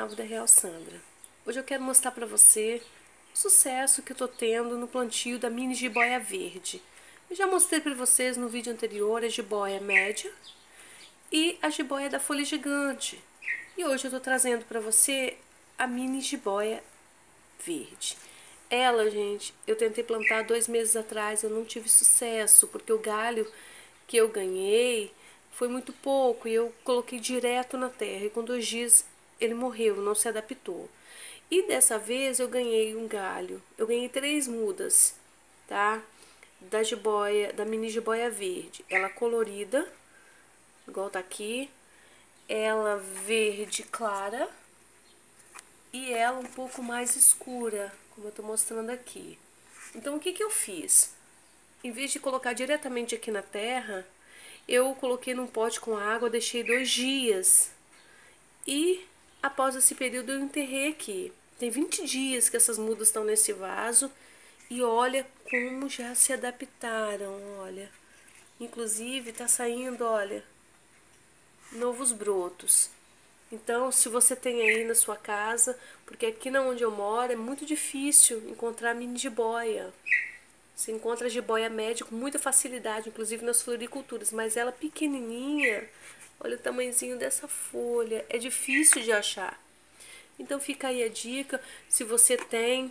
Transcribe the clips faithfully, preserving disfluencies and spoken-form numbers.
canal Vida Real Sandra. Hoje eu quero mostrar para você o sucesso que eu tô tendo no plantio da mini jiboia verde. Eu já mostrei para vocês no vídeo anterior a jiboia média e a jiboia da folha gigante. E hoje eu tô trazendo para você a mini jiboia verde. Ela, gente, eu tentei plantar dois meses atrás, eu não tive sucesso, porque o galho que eu ganhei foi muito pouco e eu coloquei direto na terra. E com dois dias ele morreu, não se adaptou. E dessa vez eu ganhei um galho, eu ganhei três mudas, tá? Da jiboia, da mini jiboia verde. Ela colorida, igual tá aqui. Ela verde clara e ela um pouco mais escura, como eu tô mostrando aqui. Então o que que eu fiz? Em vez de colocar diretamente aqui na terra, eu coloquei num pote com água, deixei dois dias. E após esse período eu enterrei aqui. Tem vinte dias que essas mudas estão nesse vaso. E olha como já se adaptaram, olha. Inclusive tá saindo, olha, novos brotos. Então, se você tem aí na sua casa, porque aqui na onde eu moro é muito difícil encontrar mini jiboia. Você encontra a jiboia média com muita facilidade, inclusive nas floriculturas, mas ela pequenininha, olha o tamanhozinho dessa folha, é difícil de achar. Então fica aí a dica, se você tem,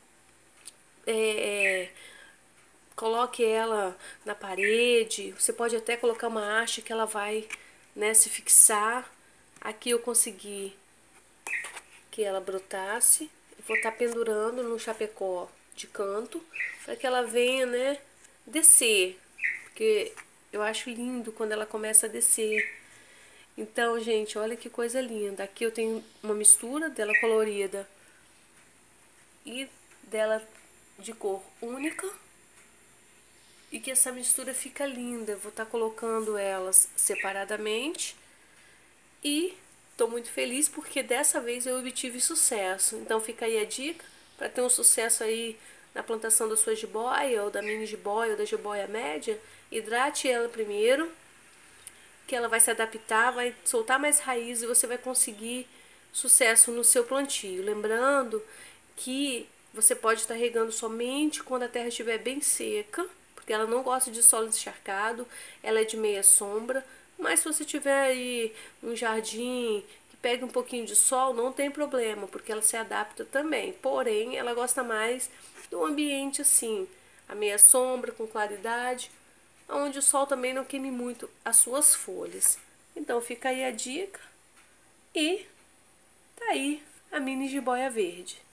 é, é, coloque ela na parede, você pode até colocar uma haste que ela vai, né, se fixar. Aqui eu consegui que ela brotasse, eu vou estar pendurando no chapecó de canto, para que ela venha, né, descer, porque eu acho lindo quando ela começa a descer. Então, gente, olha que coisa linda. Aqui eu tenho uma mistura dela colorida e dela de cor única, e que essa mistura fica linda. Eu vou estar colocando elas separadamente e tô muito feliz porque dessa vez eu obtive sucesso. Então fica aí a dica para ter um sucesso aí na plantação da sua jiboia, ou da mini jiboia, ou da jiboia média. Hidrate ela primeiro, que ela vai se adaptar, vai soltar mais raiz e você vai conseguir sucesso no seu plantio. Lembrando que você pode estar regando somente quando a terra estiver bem seca, porque ela não gosta de solo encharcado, ela é de meia sombra. Mas se você tiver aí um jardim que pegue um pouquinho de sol, não tem problema, porque ela se adapta também. Porém, ela gosta mais do ambiente assim, a meia sombra, com claridade, onde o sol também não queime muito as suas folhas. Então fica aí a dica e tá aí a mini jiboia verde.